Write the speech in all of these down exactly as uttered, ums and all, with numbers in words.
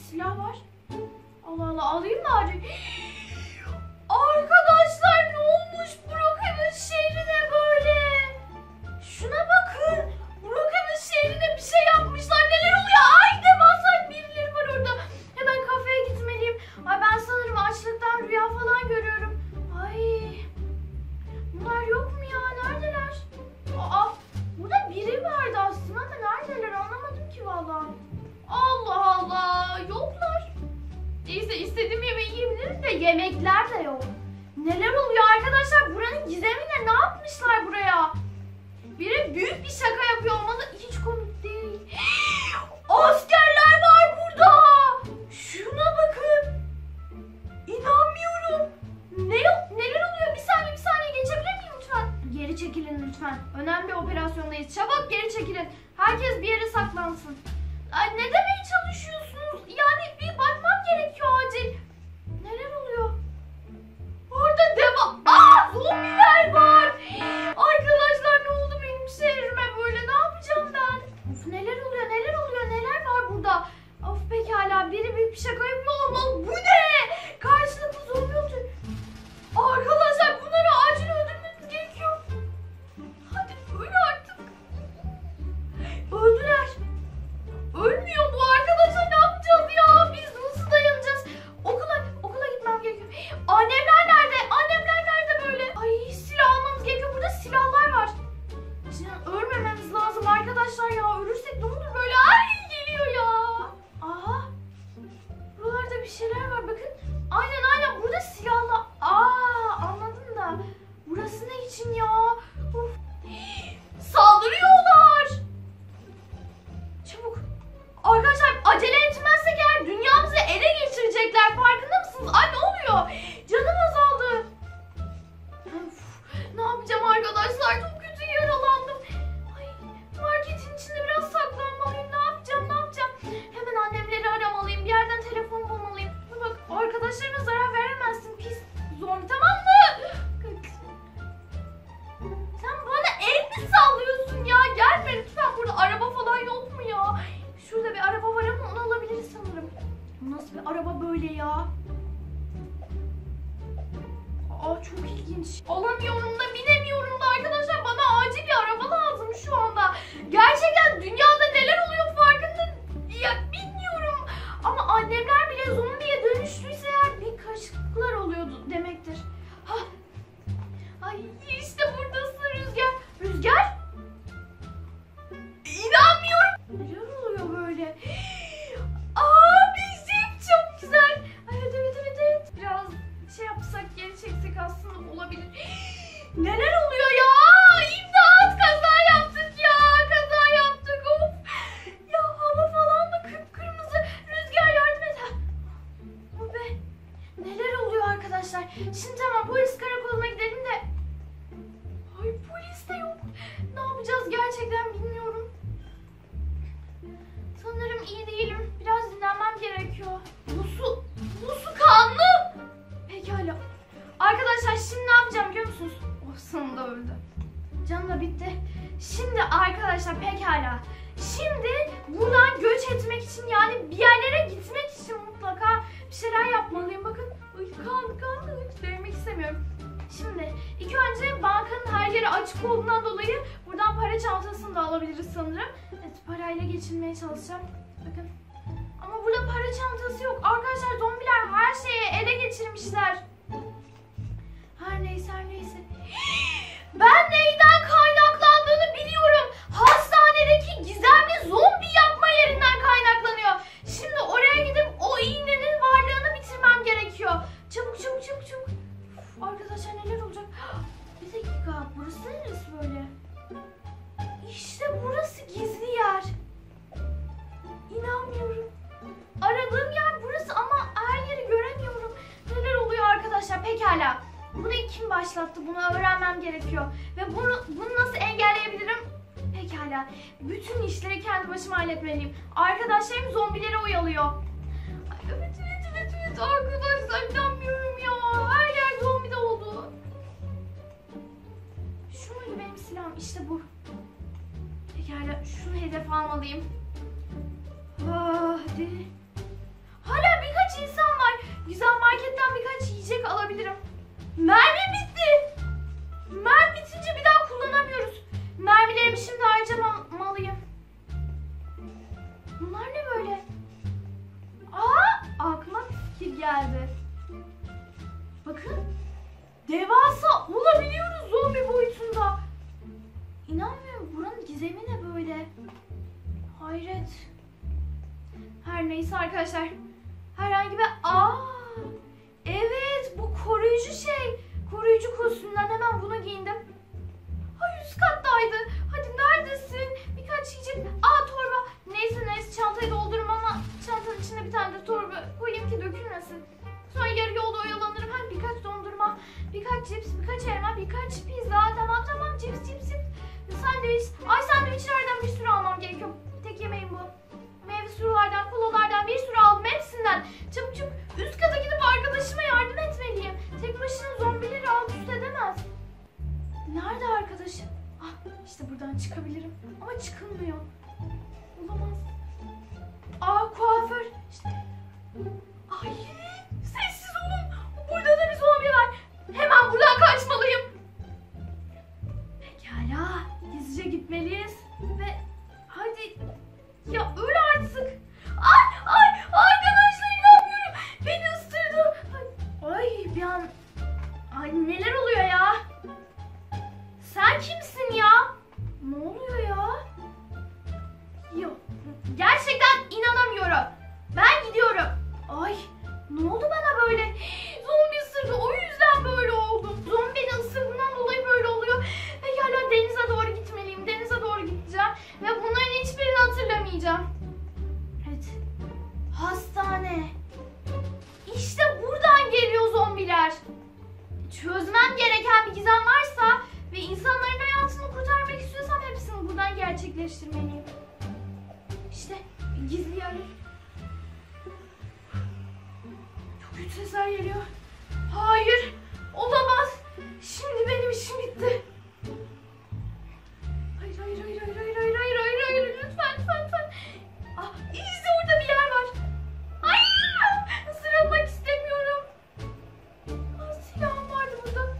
silah var. Allah Allah, alayım bari. Arkadaşlar ne olmuş Brookhaven şehrine böyle? Şuna bakın. Brookhaven şehrine bir şey yapmışlar. Neler oluyor? Ay devasa birileri var orada. Hemen kafeye gitmeliyim. Ay ben sanırım açlıktan rüya falan görüyorum. Ay. Bunlar yok mu ya? Neredeler? Aa, burada biri vardı aslında ama neredeler anlamadım ki vallahi. Allah Allah. Yoklar. Neyse istediğim yemeği yiyebilirim de yemekler de yok. Neler oluyor arkadaşlar? Buranın gizemine ne yapmışlar buraya? Biri büyük bir şaka yapıyor olmalı. Hiç komik değil. Askerler var burada. Şuna bakın. İnanmıyorum. Ne neler oluyor? Bir saniye bir saniye geçebilir miyim lütfen? Geri çekilin lütfen. Önemli operasyondayız. Çabuk geri çekilin. Herkes bir yere saklansın. Ay ne demeye çalışıyorsunuz? Yani bir bakmam gerekiyor acil. Neler oluyor? Orada deva... Aa, zombiler var. Arkadaşlar ne oldu benim şehrime böyle? Ne yapacağım ben? Of, neler oluyor? Neler oluyor? Neler var burada? Of pekala, biri büyük bir şaka yapıyor olmalı. Bu ne? Karşılıklı zombi öldü. Arkadaşlar bunları acil öldürmemiz gerekiyor. Hadi öl artık. Öldüler. Ölmüyor bu arkadaşlar, ne yapacağız ya? Biz nasıl dayanacağız? Okula, okula gitmem gerekiyor. Annemler nerede? Annemler nerede böyle? Ay silah almamız gerekiyor. Burada silahlar var. Şimdi ölmememiz lazım arkadaşlar ya. Ölürsek ne olur böyle? Ay geliyor ya. Aha. Buralarda bir şeyler var bakın. Aynen aynen burada silahla. Aa anladım da. Burası ne için ya? Of. Saldırıyorlar. Çabuk. Arkadaşlar acele etmezsek eğer dünyamızı ele geçirecekler, farkında mısınız? Ay ne oluyor? Canım azaldı. Of, ne yapacağım arkadaşlar? Çok kötü yaralandım. Ay, marketin içinde biraz saklanmalıyım. Ne yapacağım? Ne yapacağım? Hemen annemleri aramalıyım. Bir yerden telefon bulmalıyım. Bak arkadaşlarıma zarar veremezsin pis zombi, tamam mı? Sen bana el mi sallıyorsun ya? Gelme lütfen, burada araba falan yok mu ya? Şurada bir araba var ama onu alabiliriz sanırım. Bu nasıl bir araba böyle ya? Aa çok ilginç. Alamıyorum da binemiyorum da arkadaşlar, bana acil bir araba lazım şu anda. Gerçekten dünyada neler oluyor farkında ya bilmiyorum. Ama annemler bile zombiye dönüştüyse eğer bir karışıklıklar oluyordu demektir. Ha. Ay işte buradasın Rüzgar. Rüzgar? İnanmıyorum. Neler oluyor böyle? Aa bizim çok güzel. Evet evet evet evet. Biraz şey yapsak, geri çeksek aslında olabilir. Neler oluyor ya? İmdat, kaza yaptık ya. Kaza yaptık of. Ya hava falan da kıpkırmızı. Rüzgar yardım et. Bu be. Neler oluyor arkadaşlar? Şimdi tamam polis karakoluna gidelim de. Ay polis de yok. Ne yapacağız gerçekten bilmiyorum. Sanırım iyi değilim. Biraz dinlenmem gerekiyor. Bu su, bu su kanlı. Pekala. Arkadaşlar şimdi ne yapacağım biliyor musunuz? Oh sonunda öldü. Canım da bitti. Şimdi arkadaşlar pekala. Şimdi buradan göç etmek için, yani bir yerlere gitmek için mutlaka bir şeyler yapmalıyım. Bakın kan kan hiç değmek istemiyorum. Şimdi ilk önce bankanın her yeri açık olduğundan dolayı buradan para çantasını da alabiliriz sanırım. Evet, parayla geçinmeye çalışacağım. Bakın. Ama burada para çantası yok. Arkadaşlar zombiler her şeyi ele geçirmişler. Her neyse her neyse. Ben neyden kaynaklandığını biliyorum. Hastanedeki gizemli zombi yapma yerinden kaynaklanıyor. Şimdi oraya gidip o iğnenin varlığını bitirmem gerekiyor. Çabuk çabuk çabuk çabuk. Uf, arkadaşlar neler olacak? Bir dakika, burası neresi böyle? İşte burası gizli yer. İnanmıyorum. Aradığım yer burası ama her yeri göremiyorum. Neler oluyor arkadaşlar? Pekala. Bunu kim başlattı? Bunu öğrenmem gerekiyor. Ve bunu, bunu nasıl engelleyebilirim? Pekala. Bütün işleri kendi başıma halletmeliyim. Arkadaşlarım zombileri oyalıyor. Ay, evet evet evet evet arkadaşlar inanmıyorum ya. Her yer zombi de oldu. Şu muydu benim silahım? İşte bu. Pekala şunu hedef almalıyım. Ah, hadi. geldi. Bakın. Devasa olabiliyoruz zombi boyutunda. İnanmıyorum. Buranın gizemi ne böyle? Hayret. Her neyse arkadaşlar. Herhangi bir... Aa, evet, bu koruyucu şey. Koruyucu kostümden hemen bunu giyindim. Ay, üst kattaydı. Hadi neredesin? Birkaç yiyecek. Aa, torba. Neyse neyse, çantayı doldururum ama çantanın içine bir tane de torba koyayım ki dökülmesin. Sonra yarı yolda oyalanırım. Hadi birkaç dondurma, birkaç cips, birkaç elma, birkaç pizza. Tamam tamam, cips cips cips. Sandviç. Ay, sandviçlerden bir sürü almam gerekiyor. Tek yemeğim bu. Meyve sulardan, kolalardan bir sürü aldım, hepsinden. Çabuk çabuk üst kata gidip arkadaşıma yardım etmeliyim. Tek başına zombileri alt üst edemez. Nerede arkadaşım? Ah, işte buradan çıkabilirim. Ama çıkılmıyor. Olamaz. Aa, kuaför. İşte. Ay, sessiz olun. Burada da bir zombi var. Hemen buradan kaçmalıyım. Pekala. Gizlice gitmeliyiz. Ve hadi. Ya öl artık. Ay ay arkadaşlar, inanmıyorum. Beni ısırdı. Ay, ay bir an. Ay, neler oluyor ya? Sen kimsin ya? Ne oluyor ya? Yok. Gerçekten inanamıyorum. Ben gidiyorum. Ay, ne oldu bana böyle? Zombi ısırdı. O yüzden böyle oldu. Zombi beni ısırdığından dolayı böyle oluyor. Pekala, denize doğru gitmeliyim. Denize doğru gideceğim. Ve bunların hiçbirini hatırlamayacağım. Evet. Hastane. İşte buradan geliyor zombiler. Çözmem gereken bir gizem varsa ve insanların hayatını kurtarmak istiyorsam hepsini buradan gerçekleştirmeliyim. İşte gizli yer. Çok kötü sesler geliyor. Hayır, olamaz. Şimdi benim işim bitti. Hayır, hayır, hayır, hayır, hayır, hayır, hayır, hayır, hayır, lütfen, lütfen, lütfen. Ah, işte orada bir yer var. Hayır, ısırılmak istemiyorum. Ah, silahım vardı burada.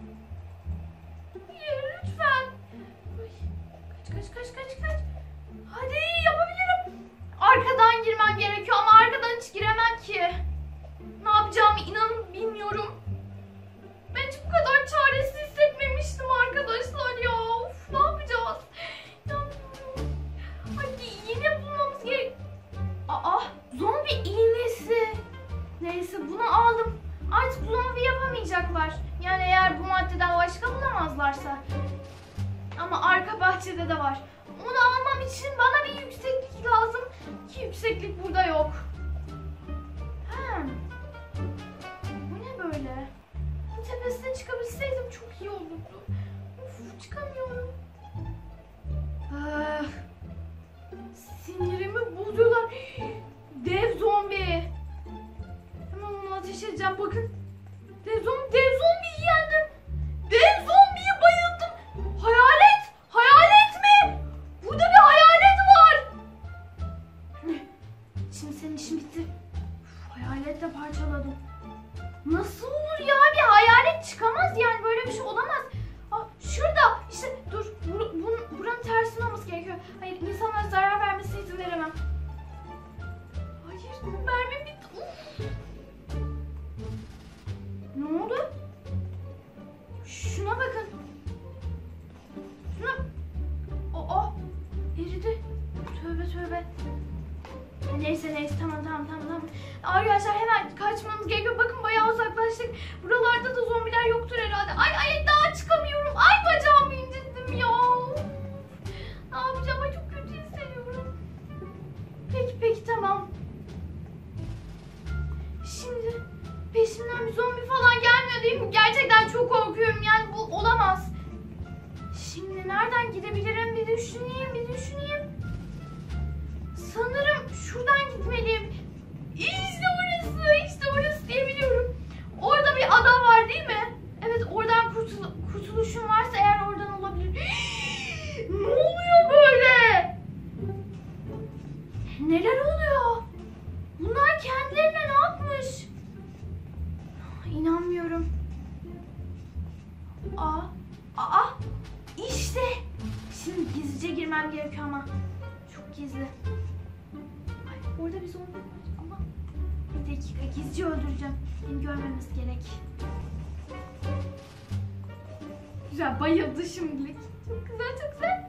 Hayır, lütfen. Ay, kaç, kaç, kaç, kaç, kaç. Hadi, yapabilirim. Arkadan girmem gerekiyor ama arkadan hiç giremem ki. Ne yapacağımı inanın bilmiyorum. Ben hiç bu kadar çaresiz hissetmemiştim arkadaşlar ya. Of, ne yapacağız? İnanmıyorum. Hadi yine bulmamız gerek. Aa, zombi iğnesi. Neyse, bunu aldım. Artık zombi yapamayacaklar. Yani eğer bu maddeden başka bulamazlarsa. Ama arka bahçede de var. Onu almam için bana bir yükseklik lazım. Ki yükseklik burada yok. Hmm. Bu ne böyle? Bu tepesine çıkabilseydim çok iyi olurdu. Of, çıkamıyorum. Ah, sinirimi bozuyorlar. Dev zombi. Hemen onu ateş edeceğim, bakın. Dev zombi, dev zombiyi yendim. Dev zombiyi bayıldım. Hayalet, hayalet mi? Burada bir hayalet var. Şimdi senin işin bitti. Uf, hayaletle parçaladım. Nasıl olur ya, bir hayalet çıkamaz yani, böyle bir şey olamaz. Aa, şurada işte, dur, bur, bur, buranın tersine olması gerekiyor. Hayır, insanlara zarar vermesine izin veremem. Hayır, mermim bitti. Uf. Ne oldu? Şuna bakın. Şuna. Aa, eridi. Tövbe tövbe. Neyse neyse, tamam tamam tamam tamam. Arkadaşlar hemen kaçmamız gerekiyor. Bakın bayağı uzaklaştık. Buralarda da zombiler yoktur herhalde. Ay ay, daha çıkamıyorum. Ay, bacağımı incittim ya. Ne yapacağım? Ay, çok kötü hissediyorum. Peki peki, tamam. Şimdi peşimden bir zombi falan gelmiyor değil mi? Gerçekten çok korkuyorum, yani bu olamaz. Şimdi nereden gidebilirim, bir düşüneyim bir düşüneyim. Sanırım şuradan gitmeliyim. İşte orası, işte orası diye biliyorum. Orada bir ada var değil mi? Evet, oradan kurtul kurtuluşum varsa eğer oradan olabilir. Ne oluyor böyle? Neler oluyor? Bunlar kendilerine ne yapmış? İnanmıyorum. Aa, aa, işte. Şimdi gizlice girmem gerekiyor ama. Çok gizli. Ay, orada bir zombi var ama. Bir dakika Ve gizlice öldüreceğim. Beni görmemesi gerek. Güzel, bayıldı şimdilik. Çok güzel, çok güzel.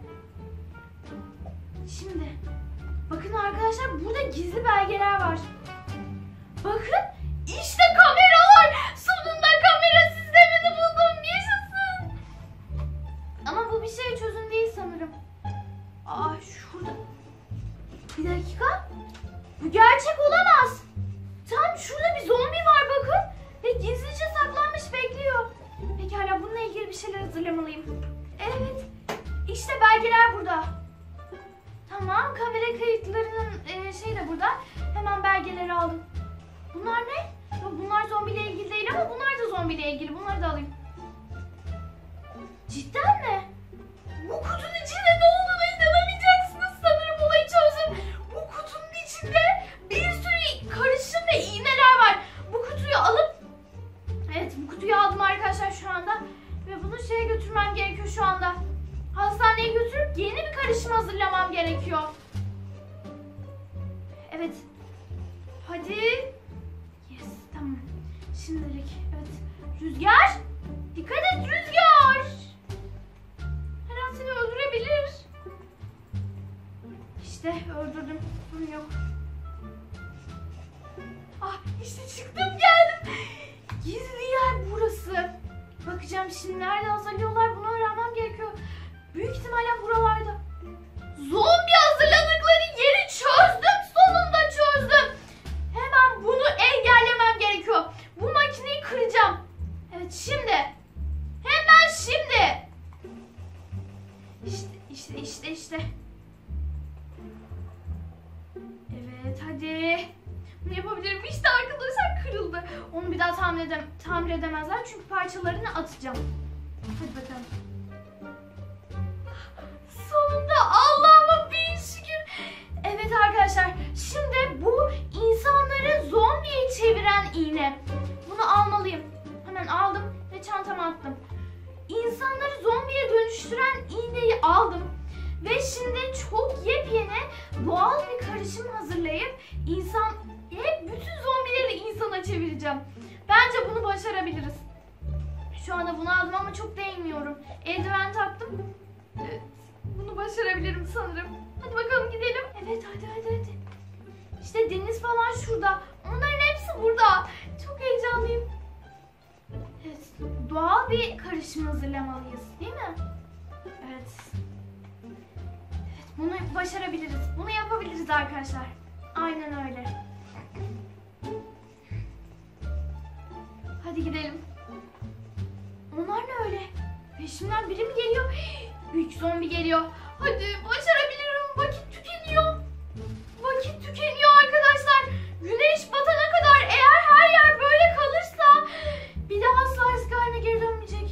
Şimdi bakın arkadaşlar, burada gizli belgeler var. Bakın, işte kameralar. Sonunda kamera sistemini buldum. Yaşasın. Ama bu bir şey çözüm değil sanırım. Aa, şurada. Bir dakika. Bu gerçek olamaz. Tam şurada bir zombi var bakın. Ve gizlice saklanmış bekliyor. Pekala, bununla ilgili bir şeyler hazırlamalıyım. Evet. İşte belgeler burada. Tamam, kamera kayıtlarının e, şey de burada. Hemen belgeleri aldım. Bunlar ne? Yok, bunlar zombiyle ilgili değil ama bunlar da zombiyle ilgili. Bunları da alayım. Cidden mi? Bu kutunun içinde ne olduğuna inanamayacaksınız. Sanırım olayı çözdüm. Bu kutunun içinde bir sürü karışım ve iğneler var. Bu kutuyu alıp... Evet, bu kutuyu aldım arkadaşlar şu anda. Ve bunu şeye götürmem gerekiyor şu anda. Hastaneye götürüp yeni bir karışım hazırlamam gerekiyor. Evet. Hadi. Yes, tamam. Şimdilik. Evet. Rüzgar. Dikkat et Rüzgar. Her an seni öldürebilir. İşte öldürdüm. Sorun yok. Ah, işte çıktım, geldim. Gizli yer burası. Bakacağım şimdi nerede hazırlıyorlar, bunu öğrenmem gerekiyor. Büyük ihtimalle buralarda. Zombi hazırladıkları yeri çözdüm, sonunda çözdüm. Hemen bunu engellemem gerekiyor. Bu makineyi kıracağım. Evet, şimdi. Hemen şimdi. İşte işte işte işte. Evet, hadi. Bunu yapabilirim. İşte arkadaşlar, kırıldı. Onu bir daha tamir, edem tamir edemezler çünkü parçalarını atacağım. Hadi bakalım. Sonunda, Allah'ıma bin şükür. Evet arkadaşlar, şimdi bu insanları zombiye çeviren iğne. Bunu almalıyım. Hemen aldım ve çantama attım. İnsanları zombiye dönüştüren iğneyi aldım. Ve şimdi çok yepyeni doğal bir karışım hazırlayıp insan, hep bütün zombileri insana çevireceğim. Bence bunu başarabiliriz. Şu anda bunu aldım ama çok değmiyorum. Eldiven taktım. Evet, bunu başarabilirim sanırım. Hadi bakalım gidelim. Evet, hadi hadi hadi. İşte deniz falan şurada. Onların hepsi burada. Çok heyecanlıyım. Evet, doğal bir karışım hazırlamalıyız, değil mi? Evet. Evet, bunu başarabiliriz. Bunu yapabiliriz arkadaşlar. Aynen öyle. Hadi gidelim. Onlar ne öyle? Peşimden biri mi geliyor? Büyük zombi geliyor. Hadi, başarabilirim. Vakit tükeniyor. Vakit tükeniyor arkadaşlar. Güneş batana kadar eğer her yer böyle kalırsa bir daha asla eski haline geri dönmeyecek.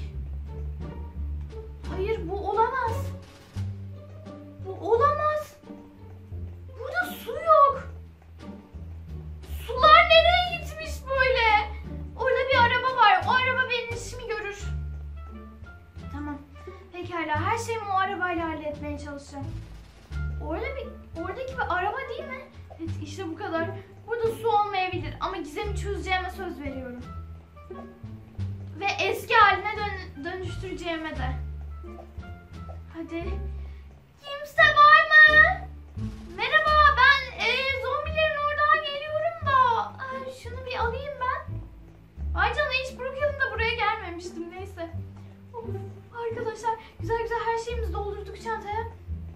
Hayır, bu olamaz. Bu olamaz. Burada su yok. Sular nereye gitmiş böyle? Orada bir araba var. O araba benim işimi görür. Tamam. Pekala. Her şeyimi o arabayla halletmeye çalışacağım. Orada bir, oradaki bir araba değil mi? Evet, işte bu kadar. Burada su olmayabilir ama gizemi çözeceğime söz veriyorum. Ve eski haline dön dönüştüreceğime de. Hadi. Kimse var mı? Merhaba, ben e, zombilerin oradan geliyorum da. Ay, şunu bir alayım ben. Ay canım, hiç Brooklyn'da da buraya gelmemiştim, neyse. Of, arkadaşlar, güzel güzel her şeyimizi doldurduk çantaya.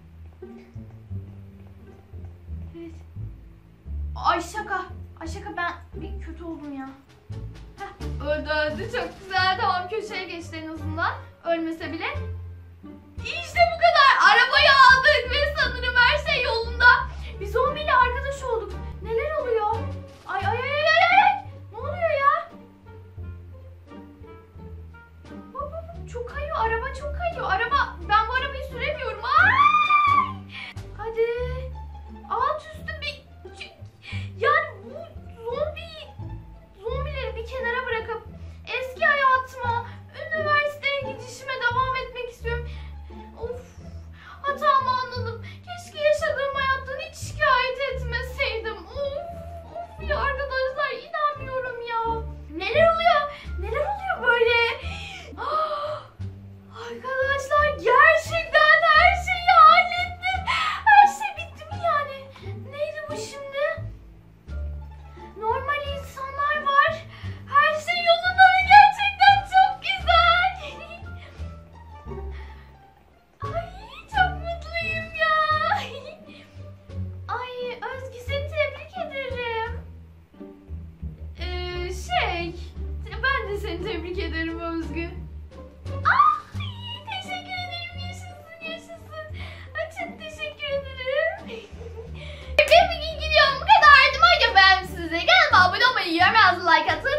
Evet. Ay şaka. Ay şaka, ben bir kötü oldum ya. Heh, öldü öldü, çok güzel. Tamam, köşeye geçti en azından. Ölmese bile. İşte bu kadar. Arabayı aldık ve sanırım her şey yolunda. Bir zombiyle arkadaş olduk. Neler oluyor? Ay ay ay ay ay ay. Ne oluyor ya? Hop, hop, çok kayıyor. Araba çok kayıyor. Araba, ben bu arabayı süremiyorum. Ay! Hadi. Alt üstü bir... Yani bu zombi... Zombileri bir kenara bırakıp eski hayatıma, üniversiteye gidişime devam etmek istiyorum. Of, hatamı anladım. Keşke yaşadığım hayattan hiç şikayet etmeseydim. Of, of ya arkadaşlar. seni tebrik ederim Özgü. Ah, teşekkür ederim. Yaşasın yaşasın. Ay, çok teşekkür ederim. Ben bugün gidiyorum. Bu kadardı. Madem beğenmişsiniz. Kanalıma abone olmayı, yorum yazmayı, like atın.